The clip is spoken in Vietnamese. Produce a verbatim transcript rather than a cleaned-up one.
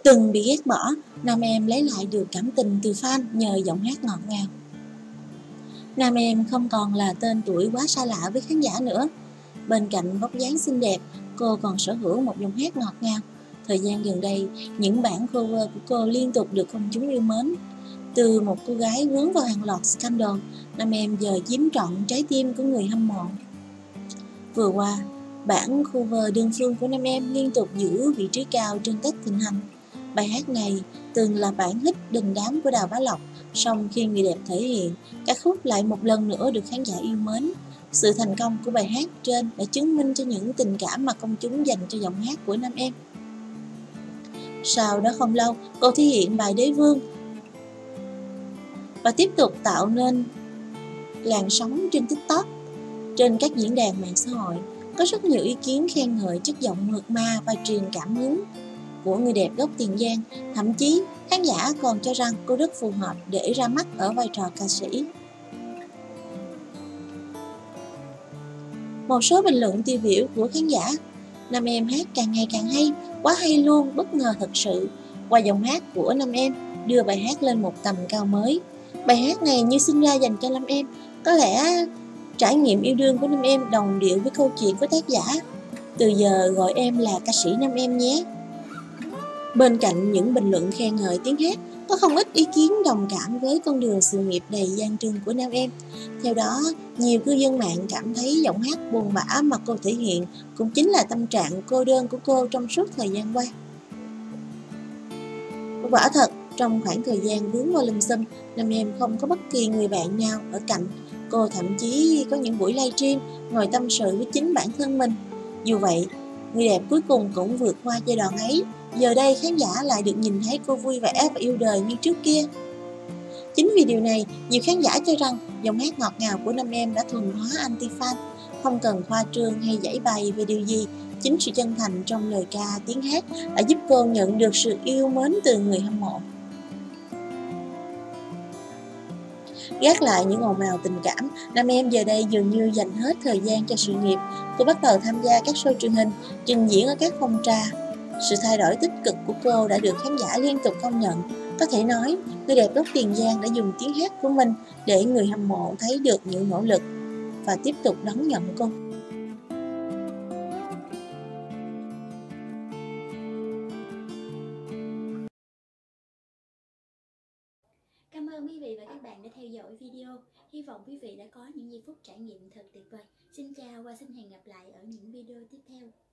Từng bị ghét bỏ, nam em lấy lại được cảm tình từ fan nhờ giọng hát ngọt ngào. Nam em không còn là tên tuổi quá xa lạ với khán giả nữa. Bên cạnh vóc dáng xinh đẹp, cô còn sở hữu một giọng hát ngọt ngào. Thời gian gần đây, những bản cover của cô liên tục được công chúng yêu mến. Từ một cô gái vướng vào hàng loạt scandal, nam em giờ chiếm trọn trái tim của người hâm mộ. Vừa qua, bản cover đơn phương của nam em liên tục giữ vị trí cao trên các thịnh hành. Bài hát này từng là bản hit đình đám của Đào Bá Lộc, song khi người đẹp thể hiện, ca khúc lại một lần nữa được khán giả yêu mến. Sự thành công của bài hát trên đã chứng minh cho những tình cảm mà công chúng dành cho giọng hát của nam em. Sau đó không lâu, cô thể hiện bài Đế Vương và tiếp tục tạo nên làn sóng trên TikTok. Trên các diễn đàn mạng xã hội, có rất nhiều ý kiến khen ngợi chất giọng mượt mà và truyền cảm hứng của người đẹp gốc Tiền Giang. Thậm chí, khán giả còn cho rằng cô rất phù hợp để ra mắt ở vai trò ca sĩ. Một số bình luận tiêu biểu của khán giả: nam em hát càng ngày càng hay, quá hay luôn, bất ngờ thật sự. Qua giọng hát của nam em đưa bài hát lên một tầm cao mới. Bài hát này như sinh ra dành cho nam em. Có lẽ trải nghiệm yêu đương của nam em đồng điệu với câu chuyện của tác giả. Từ giờ gọi em là ca sĩ nam em nhé. Bên cạnh những bình luận khen ngợi tiếng hát, có không ít ý kiến đồng cảm với con đường sự nghiệp đầy gian truân của nam em. Theo đó, nhiều cư dân mạng cảm thấy giọng hát buồn bã mà cô thể hiện cũng chính là tâm trạng cô đơn của cô trong suốt thời gian qua. Quả thật, trong khoảng thời gian vướng vào lùm xùm, nam em không có bất kỳ người bạn nào ở cạnh. Cô thậm chí có những buổi livestream ngồi tâm sự với chính bản thân mình. Dù vậy, người đẹp cuối cùng cũng vượt qua giai đoạn ấy. Giờ đây khán giả lại được nhìn thấy cô vui vẻ và yêu đời như trước kia. Chính vì điều này, nhiều khán giả cho rằng giọng hát ngọt ngào của nam em đã thuần hóa anti-fan. Không cần khoa trương hay giải bày về điều gì, chính sự chân thành trong lời ca tiếng hát đã giúp cô nhận được sự yêu mến từ người hâm mộ. Gác lại những ồn ào tình cảm, nam em giờ đây dường như dành hết thời gian cho sự nghiệp. Cô bắt đầu tham gia các show truyền hình, trình diễn ở các phòng trà. Sự thay đổi tích cực của cô đã được khán giả liên tục công nhận. Có thể nói, người đẹp gốc Tiền Giang đã dùng tiếng hát của mình để người hâm mộ thấy được những nỗ lực và tiếp tục đón nhận cô. Cảm ơn quý vị và các bạn đã theo dõi video. Hy vọng quý vị đã có những giây phút trải nghiệm thật tuyệt vời. Xin chào và xin hẹn gặp lại ở những video tiếp theo.